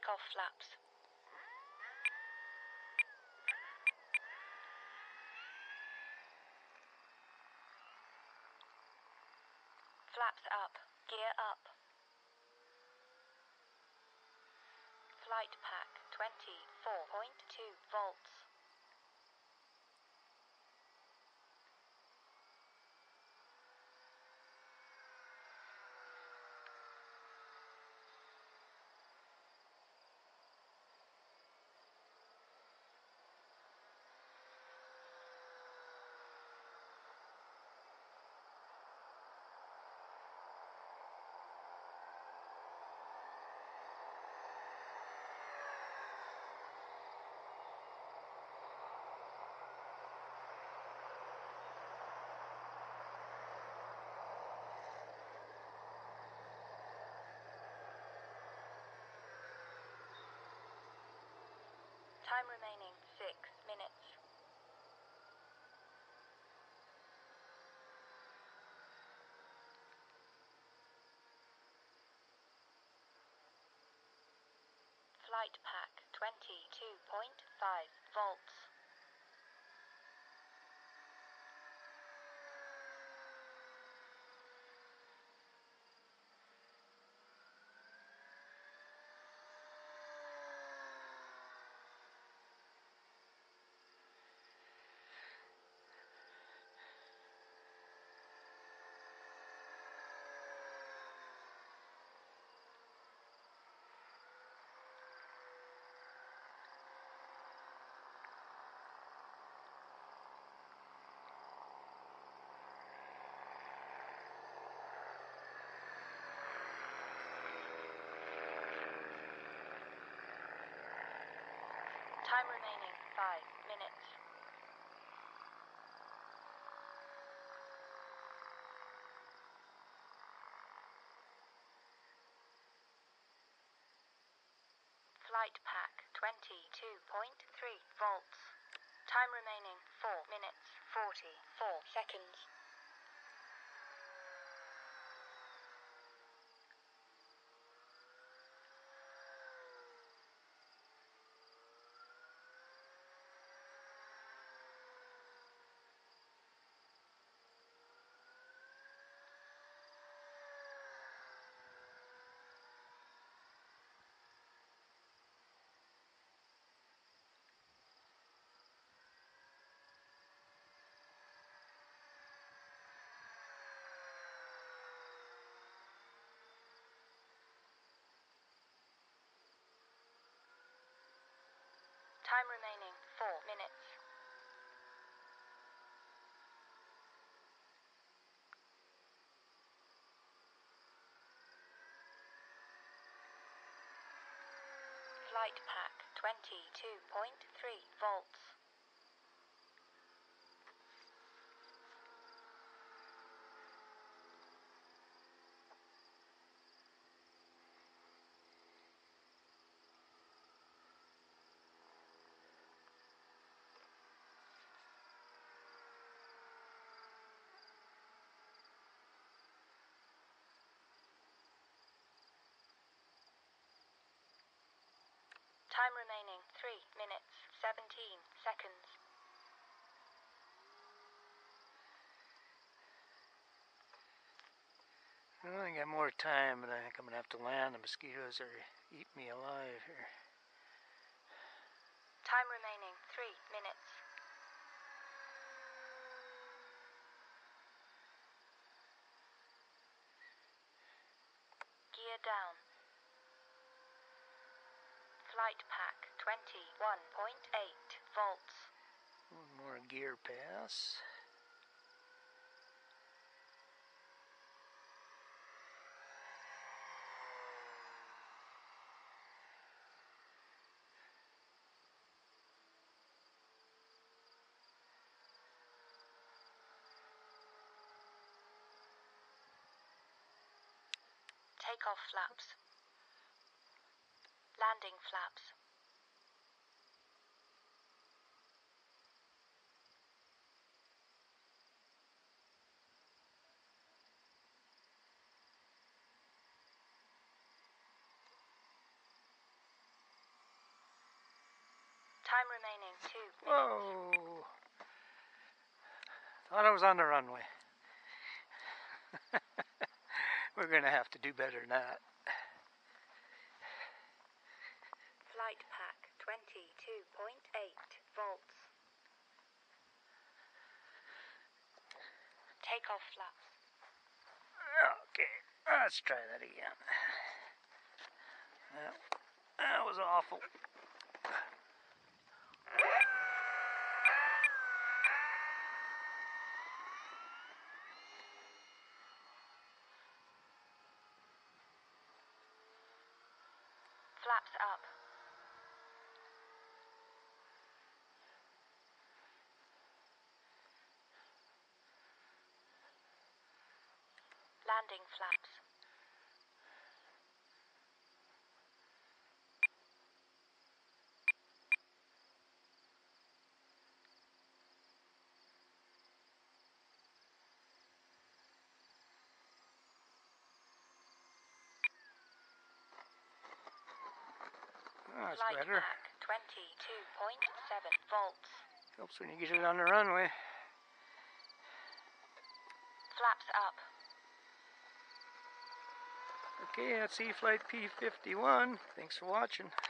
Take off flaps. Flaps up. Gear up. Flight pack 24.2 volts. Time remaining 6 minutes. Flight pack 22.5 volts. Time remaining 5 minutes. Flight pack 22.3 volts. Time remaining 4 minutes 44 seconds. Time remaining 4 minutes. Flight pack 22.3 volts. Time remaining 3 minutes 17 seconds. Well, I got more time, but I think I'm going to have to land. The mosquitoes are eating me alive here. Time remaining 3 minutes. Gear down. Flight pack 21.8 volts. One more gear pass. Take off flaps. Landing flaps. Time remaining 2 minutes. Whoa! Thought I was on the runway. We're gonna have to do better than that. Flight pack 22.8 volts. Takeoff flaps. Okay, let's try that again. That was awful. Flaps up. Landing flaps. Oh, that's Flight better. pack 22.7 volts. Helps when you get it on the runway. Flaps up. Okay, that's E-flite P51. Thanks for watching.